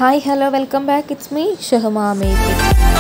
Hi, hello, welcome back. It's me, Shahama Amazing.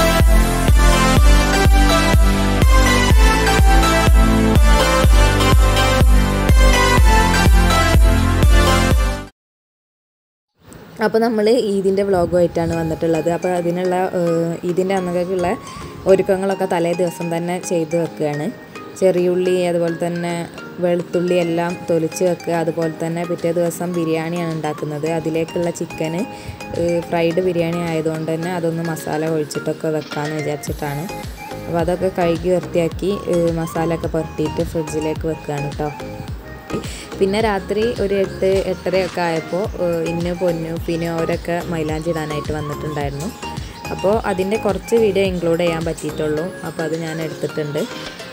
അപ്പോൾ നമ്മൾ ഈദിൻ്റെ വ്ളോഗുമായിട്ടാണ് വന്നിട്ടുള്ളത്. അപ്പോൾ അതിനുള്ള ഈദിൻ്റെ അന്നേക്കുള്ള ഒരുക്കങ്ങളൊക്കെ തലേ ദിവസം തന്നെ ചെയ്ത് വെക്കുകയാണ്. ചെറിയുള്ളി അതുപോലെ തന്നെ വെളുത്തുള്ളി എല്ലാം തൊലിച്ച് വെക്കുക. അതുപോലെ തന്നെ പിറ്റേ ദിവസം ബിരിയാണിയാണ് ഉണ്ടാക്കുന്നത്. അതിലേക്കുള്ള ചിക്കന് ഫ്രൈഡ് ബിരിയാണി ആയതുകൊണ്ട് തന്നെ അതൊന്ന് മസാല ഒഴിച്ചിട്ടൊക്കെ വെക്കാമെന്ന് വിചാരിച്ചിട്ടാണ്. അപ്പോൾ അതൊക്കെ കഴുകി വൃത്തിയാക്കി മസാലയൊക്കെ പുരട്ടിയിട്ട് ഫ്രിഡ്ജിലേക്ക് വെക്കുകയാണ് കേട്ടോ. പിന്നെ രാത്രി ഒരു 8-8:30 ആയപ്പോൾ ഇന്ന് പൊന്നു പിന്നെ അവരൊക്കെ മൈലാഞ്ചി ഇടാനായിട്ട് വന്നിട്ടുണ്ടായിരുന്നു. അപ്പോൾ അതിൻ്റെ കുറച്ച് വീഡിയോ ഇൻക്ലൂഡ് ചെയ്യാൻ പറ്റിയിട്ടുള്ളൂ. അപ്പോൾ അത് ഞാൻ എടുത്തിട്ടുണ്ട്.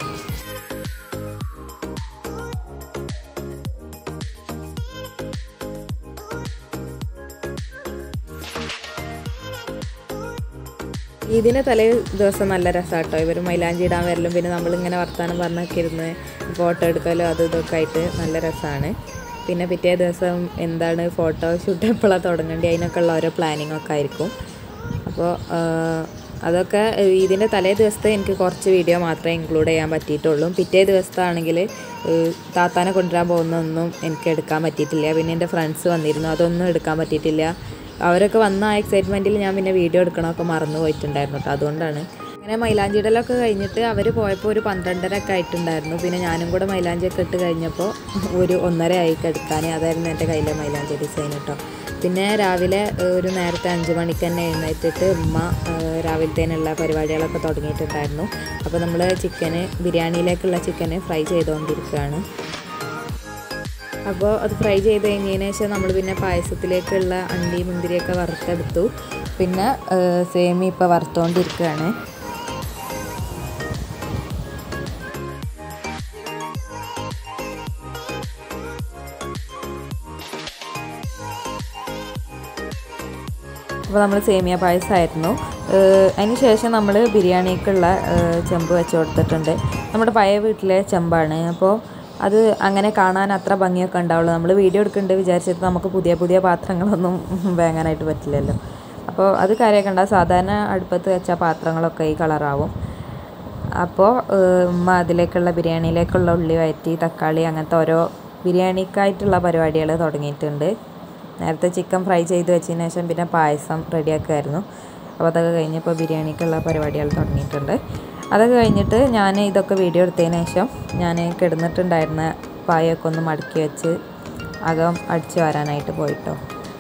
ഇതിന് തലേ ദിവസം നല്ല രസമാട്ടോ. ഇവർ മൈലാഞ്ചി ഇടാൻ വരലും പിന്നെ നമ്മളിങ്ങനെ വർത്താനം പറഞ്ഞൊക്കെ ഇരുന്ന് ഫോട്ടോ എടുക്കലോ അത് ഇതൊക്കെ ആയിട്ട് നല്ല രസമാണ്. പിന്നെ പിറ്റേ ദിവസം എന്താണ് ഫോട്ടോ ഷൂട്ട് എപ്പോഴാണ് തുടങ്ങേണ്ടി അതിനൊക്കെ ഉള്ള ഓരോ പ്ലാനിങ് ഒക്കെ ആയിരിക്കും. അപ്പോൾ അതൊക്കെ ഇതിൻ്റെ തലേ ദിവസത്തെ എനിക്ക് കുറച്ച് വീഡിയോ മാത്രമേ ഇൻക്ലൂഡ് ചെയ്യാൻ പറ്റിയിട്ടുള്ളൂ. പിറ്റേ ദിവസത്താണെങ്കിൽ താത്താനെ കൊണ്ടുവരാൻ പോകുന്നതൊന്നും എനിക്ക് എടുക്കാൻ പറ്റിയിട്ടില്ല. പിന്നെ എൻ്റെ ഫ്രണ്ട്സ് വന്നിരുന്നു, അതൊന്നും എടുക്കാൻ പറ്റിയിട്ടില്ല. അവരൊക്കെ വന്ന ആ എക്സൈറ്റ്മെൻറ്റിൽ ഞാൻ പിന്നെ വീഡിയോ എടുക്കണമൊക്കെ മറന്നു പോയിട്ടുണ്ടായിരുന്നു കേട്ടോ. അതുകൊണ്ടാണ് അങ്ങനെ മൈലാഞ്ചി ഇടലൊക്കെ കഴിഞ്ഞിട്ട് അവർ പോയപ്പോൾ ഒരു 12:30 ആയിട്ടുണ്ടായിരുന്നു. പിന്നെ ഞാനും കൂടെ മൈലാഞ്ചിയൊക്കെ ഇട്ട് കഴിഞ്ഞപ്പോൾ ഒരു 1:30 ആയി എടുക്കാൻ. അതായിരുന്നു എൻ്റെ കയ്യിലെ മൈലാഞ്ചി ഡിസൈൻ കേട്ടോ. പിന്നെ രാവിലെ ഒരു നേരത്തെ 5 മണിക്ക് തന്നെ എഴുന്നേറ്റിട്ട് ഉമ്മ രാവിലത്തേനുള്ള പരിപാടികളൊക്കെ തുടങ്ങിയിട്ടുണ്ടായിരുന്നു. അപ്പോൾ നമ്മൾ ബിരിയാണിയിലേക്കുള്ള ചിക്കന് ഫ്രൈ ചെയ്തുകൊണ്ടിരിക്കുകയാണ്. അപ്പോൾ അത് ഫ്രൈ ചെയ്ത് കഴിഞ്ഞതിന് ശേഷം നമ്മൾ പിന്നെ പായസത്തിലേക്കുള്ള അണ്ടി മുന്തിരിയൊക്കെ വറുത്തെടുത്തു. പിന്നെ സേമി ഇപ്പോൾ വറുത്തുകൊണ്ടിരിക്കുകയാണ്. അപ്പോൾ നമ്മൾ സേമിയ പായസമായിരുന്നു. അതിന് ശേഷം നമ്മൾ ബിരിയാണിക്കുള്ള ചെമ്പ് വെച്ച് കൊടുത്തിട്ടുണ്ട്. നമ്മുടെ പഴയ വീട്ടിലെ ചെമ്പാണ്. അപ്പോൾ അത് അങ്ങനെ കാണാൻ അത്ര ഭംഗിയൊക്കെ ഉണ്ടാവുള്ളൂ. നമ്മൾ വീഡിയോ എടുക്കുന്നുണ്ട് വിചാരിച്ചിട്ട് നമുക്ക് പുതിയ പുതിയ പാത്രങ്ങളൊന്നും വാങ്ങാനായിട്ട് പറ്റില്ലല്ലോ. അപ്പോൾ അത് കാര്യമൊക്കെ ഉണ്ടാകും. സാധാരണ അടുപ്പത്ത് വെച്ച പാത്രങ്ങളൊക്കെ ഈ കളറാവും. അപ്പോൾ ഉമ്മ അതിലേക്കുള്ള ബിരിയാണിയിലേക്കുള്ള ഉള്ളി വഴറ്റി തക്കാളി അങ്ങനത്തെ ഓരോ ബിരിയാണിക്കായിട്ടുള്ള പരിപാടികൾ തുടങ്ങിയിട്ടുണ്ട്. നേരത്തെ ചിക്കൻ ഫ്രൈ ചെയ്ത് വെച്ചതിന് ശേഷം പിന്നെ പായസം റെഡിയാക്കുമായിരുന്നു. അപ്പോൾ അതൊക്കെ കഴിഞ്ഞപ്പോൾ ബിരിയാണിക്കുള്ള പരിപാടികൾ തുടങ്ങിയിട്ടുണ്ട്. അതൊക്കെ കഴിഞ്ഞിട്ട് ഞാൻ ഇതൊക്കെ വീഡിയോ എടുത്തതിന് ശേഷം ഞാൻ കിടന്നിട്ടുണ്ടായിരുന്ന പായൊക്കെ ഒന്ന് മടക്കി വെച്ച് അകം അടിച്ചു വരാനായിട്ട് പോയിട്ടോ.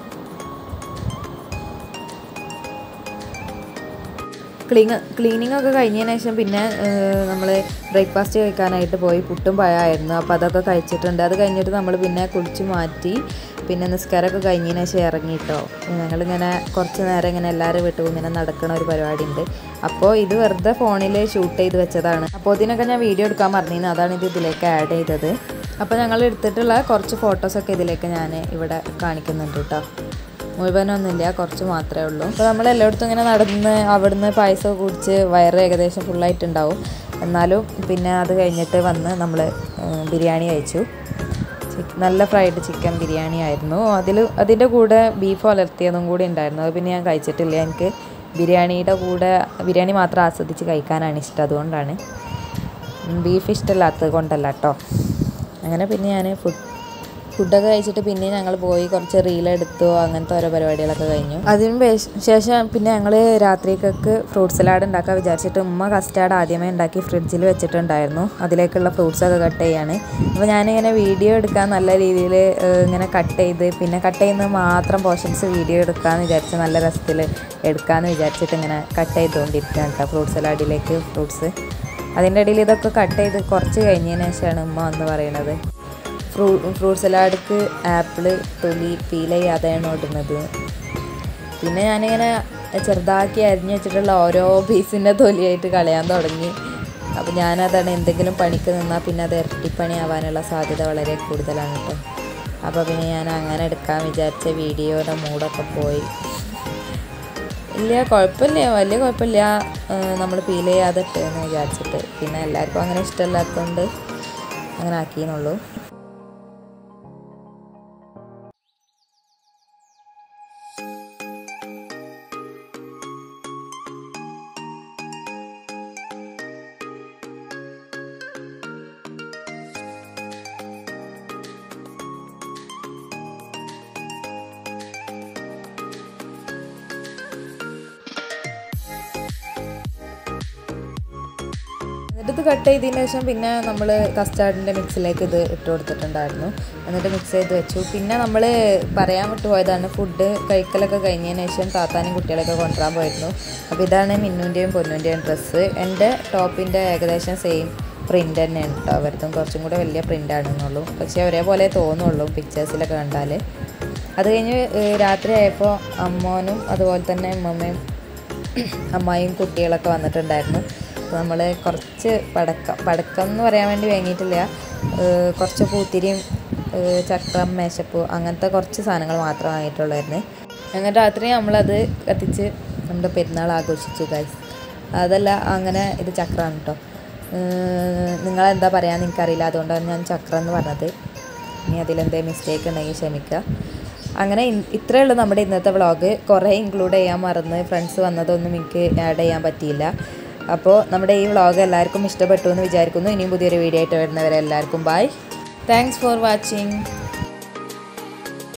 ക്ലീനിങ് ഒക്കെ കഴിഞ്ഞതിന് ശേഷം പിന്നെ നമ്മൾ ബ്രേക്ക്ഫാസ്റ്റ് കഴിക്കാനായിട്ട് പോയി. പുട്ടും പഴമായിരുന്നു. അപ്പോൾ അതൊക്കെ കഴിച്ചിട്ടുണ്ട്. അത് കഴിഞ്ഞിട്ട് നമ്മൾ പിന്നെ കുളിച്ച് മാറ്റി പിന്നെ നിസ്കാരമൊക്കെ കഴിഞ്ഞതിന് ശേഷം ഇറങ്ങിയിട്ടോ. ഞങ്ങളിങ്ങനെ കുറച്ച് നേരം ഇങ്ങനെ എല്ലാവരും വീട്ടിൽ ഇങ്ങനെ നടക്കുന്ന ഒരു പരിപാടി ഉണ്ട്. അപ്പോൾ ഇത് വെറുതെ ഫോണിൽ ഷൂട്ട് ചെയ്ത് വെച്ചതാണ്. അപ്പോൾ ഇതിനൊക്കെ ഞാൻ വീഡിയോ എടുക്കാൻ പറഞ്ഞിരുന്നു. അതാണ് ഇതിലേക്ക് ആഡ് ചെയ്തത്. അപ്പോൾ ഞങ്ങൾ എടുത്തിട്ടുള്ള കുറച്ച് ഫോട്ടോസൊക്കെ ഇതിലേക്ക് ഞാൻ ഇവിടെ കാണിക്കുന്നുണ്ട് കേട്ടോ. മുഴുവനൊന്നുമില്ല, കുറച്ച് മാത്രമേ ഉള്ളൂ. അപ്പോൾ നമ്മൾ എല്ലായിടത്തും ഇങ്ങനെ നടന്ന് അവിടുന്ന് പായസം കുടിച്ച് വയറ് ഏകദേശം ഫുള്ളായിട്ടുണ്ടാവും. എന്നാലും പിന്നെ അത് കഴിഞ്ഞിട്ട് വന്ന് നമ്മൾ ബിരിയാണി കഴിച്ചു. നല്ല ഫ്രൈഡ് ചിക്കൻ ബിരിയാണി ആയിരുന്നു. അതിൻ്റെ കൂടെ ബീഫ് ഉലർത്തിയതും കൂടി ഉണ്ടായിരുന്നു. അത് പിന്നെ ഞാൻ കഴിച്ചിട്ടില്ല. എനിക്ക് ബിരിയാണി മാത്രം ആസ്വദിച്ച് കഴിക്കാനാണ് ഇഷ്ടം. അതുകൊണ്ടാണ്, ബീഫ് ഇഷ്ടമില്ലാത്തത് കൊണ്ടല്ല കേട്ടോ. അങ്ങനെ പിന്നെ ഞാൻ ഫുഡൊക്കെ കഴിച്ചിട്ട് പിന്നെ ഞങ്ങൾ പോയി കുറച്ച് റീലെടുത്തു. അങ്ങനത്തെ ഓരോ പരിപാടികളൊക്കെ കഴിഞ്ഞു. അതിന് ശേഷം പിന്നെ ഞങ്ങൾ രാത്രിക്കൊക്കെ ഫ്രൂട്ട് സലാഡ് ഉണ്ടാക്കാൻ വിചാരിച്ചിട്ട് ഉമ്മ കസ്റ്റാർഡ് ആദ്യമേ ഉണ്ടാക്കി ഫ്രിഡ്ജിൽ വെച്ചിട്ടുണ്ടായിരുന്നു. അതിലേക്കുള്ള ഫ്രൂട്ട്സൊക്കെ കട്ട് ചെയ്യാണ്. അപ്പോൾ ഞാനിങ്ങനെ വീഡിയോ എടുക്കാൻ നല്ല രീതിയിൽ ഇങ്ങനെ കട്ട് ചെയ്ത് പിന്നെ കട്ട് ചെയ്യുന്നത് മാത്രം പോർഷൻസ് വീഡിയോ എടുക്കാമെന്ന് വിചാരിച്ച് നല്ല രസത്തിൽ എടുക്കാമെന്ന് വിചാരിച്ചിട്ട് ഇങ്ങനെ കട്ട് ചെയ്തുകൊണ്ടിരിക്കുകയാണ് കേട്ടോ ഫ്രൂട്ട് സലാഡിലേക്ക് ഫ്രൂട്ട്സ്. അതിൻ്റെ ഇടയിൽ ഇതൊക്കെ കട്ട് ചെയ്ത് കുറച്ച് കഴിഞ്ഞതിന് ശേഷമാണ് ഉമ്മ വന്ന് പറയണത് ഫ്രൂട്ട് സലാഡ്ക്ക് ആപ്പിള് തൊലി പീൽ ചെയ്യാതെയാണ് ഇടുന്നത്. പിന്നെ ഞാനിങ്ങനെ ചെറുതാക്കി അരിഞ്ഞ് വെച്ചിട്ടുള്ള ഓരോ പീസിൻ്റെ തൊലിയായിട്ട് കളയാൻ തുടങ്ങി. അപ്പോൾ ഞാനതാണ് എന്തെങ്കിലും പണിക്ക് നിന്നാൽ പിന്നെ അത് ഇരട്ടിപ്പണി ആവാനുള്ള സാധ്യത വളരെ കൂടുതലാണ് കേട്ടോ. അപ്പോൾ പിന്നെ ഞാൻ അങ്ങനെ എടുക്കാൻ വിചാരിച്ച വീഡിയോയുടെ മൂടൊക്കെ പോയി. ഇല്ല, കുഴപ്പമില്ല, വലിയ കുഴപ്പമില്ല. നമ്മൾ പീൽ ചെയ്യാതെ ഇട്ടെന്ന് വിചാരിച്ചിട്ട് പിന്നെ എല്ലാവർക്കും അങ്ങനെ ഇഷ്ടമില്ലാത്തതുകൊണ്ട് അങ്ങനെ ആക്കിയെന്നുള്ളൂ. ഇത് കട്ട് ചെയ്തതിന് ശേഷം പിന്നെ നമ്മൾ കസ്റ്റാർഡിൻ്റെ മിക്സിലേക്ക് ഇത് ഇട്ട് കൊടുത്തിട്ടുണ്ടായിരുന്നു. എന്നിട്ട് മിക്സ് ചെയ്ത് വെച്ചു. പിന്നെ നമ്മൾ പറയാൻ വിട്ടുപോയതാണ്, ഫുഡ് കഴിക്കലൊക്കെ കഴിഞ്ഞതിന് ശേഷം താത്താനും കുട്ടികളൊക്കെ കൊണ്ടുവരാൻ പോയിരുന്നു. അപ്പോൾ ഇതാണ് മിന്നുൻ്റെയും പൊന്നുൻ്റെയും ഡ്രസ്സ്. എൻ്റെ ടോപ്പിൻ്റെ ഏകദേശം സെയിം പ്രിൻ്റ് തന്നെയാണ് കേട്ടോ. അവരുടെയും കുറച്ചും കൂടെ വലിയ പ്രിൻ്റാണെന്നുള്ളൂ, പക്ഷേ ഒരേപോലെ തോന്നുള്ളൂ പിക്ചേഴ്സിലൊക്കെ കണ്ടാൽ. അത് കഴിഞ്ഞ് രാത്രി ആയപ്പോൾ അമ്മോനും അതുപോലെ തന്നെ അമ്മായിയും കുട്ടികളൊക്കെ വന്നിട്ടുണ്ടായിരുന്നു. അപ്പോൾ നമ്മൾ കുറച്ച് പടക്കം എന്ന് പറയാൻ വേണ്ടി വാങ്ങിയിട്ടില്ല, കുറച്ച് പൂത്തിരിയും ചക്രം മേശപ്പൂ അങ്ങനത്തെ കുറച്ച് സാധനങ്ങൾ മാത്രം വാങ്ങിയിട്ടുള്ളായിരുന്നു. അങ്ങനെ രാത്രി നമ്മളത് കത്തിച്ച് നമ്മുടെ പെരുന്നാൾ ആഘോഷിച്ചു ഗൈസ്. അതല്ല, അങ്ങനെ ഇത് ചക്രമാണ് കേട്ടോ. നിങ്ങളെന്താ പറയാൻ എനിക്കറിയില്ല, അതുകൊണ്ടാണ് ഞാൻ ചക്രം എന്ന് പറഞ്ഞത്. ഇനി അതിലെന്തെങ്കിലും മിസ്റ്റേക്ക് ഉണ്ടെങ്കിൽ ക്ഷമിക്കുക. അങ്ങനെ ഇത്രയേ ഉള്ളൂ നമ്മുടെ ഇന്നത്തെ വ്ളോഗ്. കുറേ ഇൻക്ലൂഡ് ചെയ്യാൻ മറന്ന്, ഫ്രണ്ട്സ് വന്നതൊന്നും എനിക്ക് ആഡ് ചെയ്യാൻ പറ്റിയില്ല. അപ്പോൾ നമ്മുടെ ഈ വ്ളോഗ് എല്ലാവർക്കും ഇഷ്ടപ്പെട്ടു എന്ന് വിചാരിക്കുന്നു. ഇനിയും പുതിയൊരു വീഡിയോ ആയിട്ട് വരുന്നവരെ എല്ലാവർക്കും ബൈ. Thanks for watching.